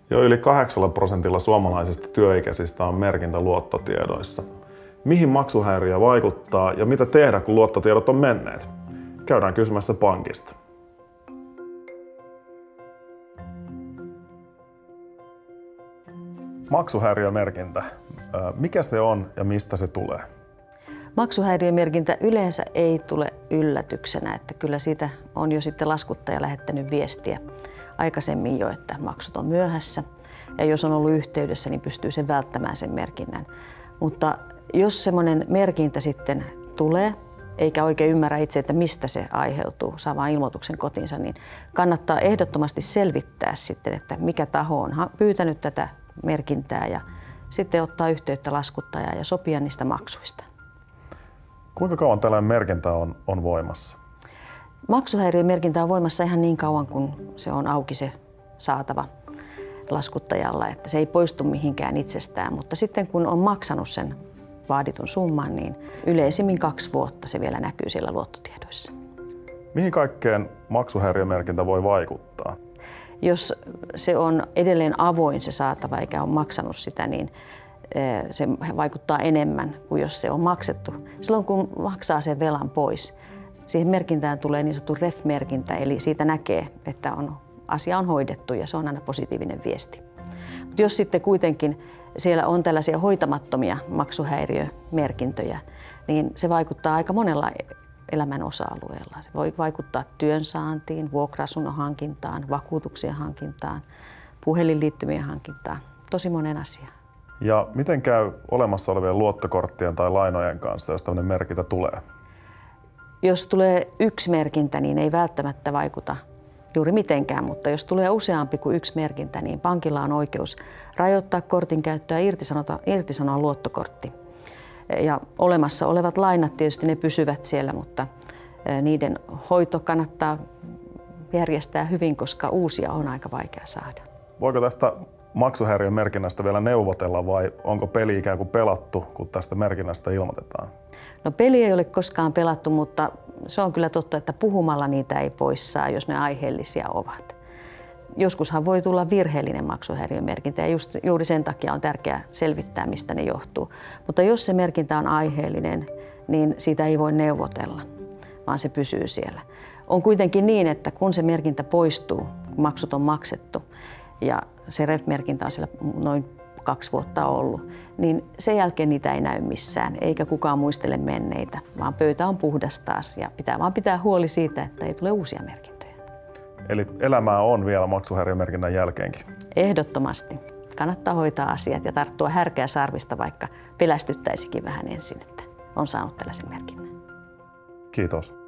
Jo yli 8% suomalaisista työikäisistä on merkintä luottotiedoissa. Mihin maksuhäiriö vaikuttaa ja mitä tehdä, kun luottotiedot on menneet? Käydään kysymässä pankista. Maksuhäiriömerkintä. Mikä se on ja mistä se tulee? Maksuhäiriömerkintä yleensä ei tule yllätyksenä, että kyllä siitä on jo sitten laskuttaja lähettänyt viestiä aikaisemmin jo, että maksut on myöhässä. Ja jos on ollut yhteydessä, niin pystyy sen välttämään sen merkinnän. Mutta jos semmoinen merkintä sitten tulee, eikä oikein ymmärrä itse, että mistä se aiheutuu, saa vain ilmoituksen kotiinsa, niin kannattaa ehdottomasti selvittää sitten, että mikä taho on pyytänyt tätä merkintää ja sitten ottaa yhteyttä laskuttajaan ja sopia niistä maksuista. Kuinka kauan tällainen merkintä on voimassa? Maksuhäiriömerkintä on voimassa ihan niin kauan, kun se on auki se saatava laskuttajalla, että se ei poistu mihinkään itsestään, mutta sitten kun on maksanut sen vaaditun summan, niin yleisimmin 2 vuotta se vielä näkyy siellä luottotiedoissa. Mihin kaikkeen maksuhäiriömerkintä voi vaikuttaa? Jos se on edelleen avoin se saatava eikä ole maksanut sitä, niin se vaikuttaa enemmän kuin jos se on maksettu. Silloin kun maksaa sen velan pois, siihen merkintään tulee niin sanottu ref-merkintä, eli siitä näkee, että asia on hoidettu ja se on aina positiivinen viesti. Mutta jos sitten kuitenkin siellä on tällaisia hoitamattomia maksuhäiriömerkintöjä, niin se vaikuttaa aika monella elämän osa-alueella. Se voi vaikuttaa työnsaantiin, vuokra-asunnon hankintaan, vakuutuksien hankintaan, puhelinliittymien hankintaan, tosi monen asiaan. Ja miten käy olemassa olevien luottokorttien tai lainojen kanssa, jos tämmöinen merkintä tulee? Jos tulee yksi merkintä, niin ei välttämättä vaikuta juuri mitenkään, mutta jos tulee useampi kuin yksi merkintä, niin pankilla on oikeus rajoittaa kortin käyttöä ja irtisanoa luottokortti. Ja olemassa olevat lainat tietysti ne pysyvät siellä, mutta niiden hoito kannattaa järjestää hyvin, koska uusia on aika vaikea saada. Voiko tästä maksuhäiriömerkinnästä vielä neuvotella vai onko peli ikään kuin pelattu, kun tästä merkinnästä ilmoitetaan? No, peli ei ole koskaan pelattu, mutta se on kyllä totta, että puhumalla niitä ei pois saa, jos ne aiheellisia ovat. Joskushan voi tulla virheellinen maksuhäiriömerkintä ja juuri sen takia on tärkeää selvittää, mistä ne johtuu. Mutta jos se merkintä on aiheellinen, niin siitä ei voi neuvotella, vaan se pysyy siellä. On kuitenkin niin, että kun se merkintä poistuu, kun maksut on maksettu ja se ref-merkintä on siellä noin 2 vuotta ollut, niin sen jälkeen niitä ei näy missään, eikä kukaan muistele menneitä, vaan pöytä on puhdas taas ja pitää vaan pitää huoli siitä, että ei tule uusia merkintöjä. Eli elämää on vielä maksuhäiriömerkinnän jälkeenkin? Ehdottomasti. Kannattaa hoitaa asiat ja tarttua härkää sarvista, vaikka pelästyttäisikin vähän ensin, että on saanut tällaisen merkinnän. Kiitos.